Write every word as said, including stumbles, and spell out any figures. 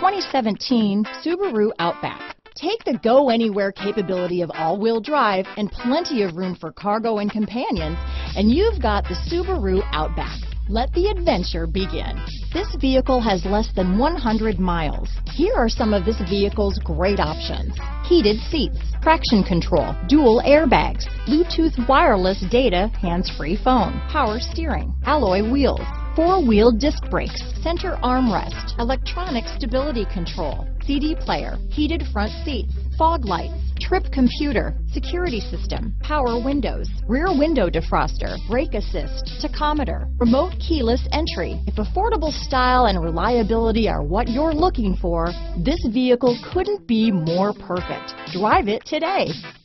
twenty seventeen Subaru Outback. Take the go-anywhere capability of all-wheel drive and plenty of room for cargo and companions, and you've got the Subaru Outback. Let the adventure begin. This vehicle has less than one hundred miles. Here are some of this vehicle's great options: heated seats, traction control, dual airbags, Bluetooth wireless data, hands-free phone, power steering, alloy wheels, four-wheel disc brakes, center armrest, electronic stability control, C D player, heated front seats, fog lights, trip computer, security system, power windows, rear window defroster, brake assist, tachometer, remote keyless entry. If affordable style and reliability are what you're looking for, this vehicle couldn't be more perfect. Drive it today.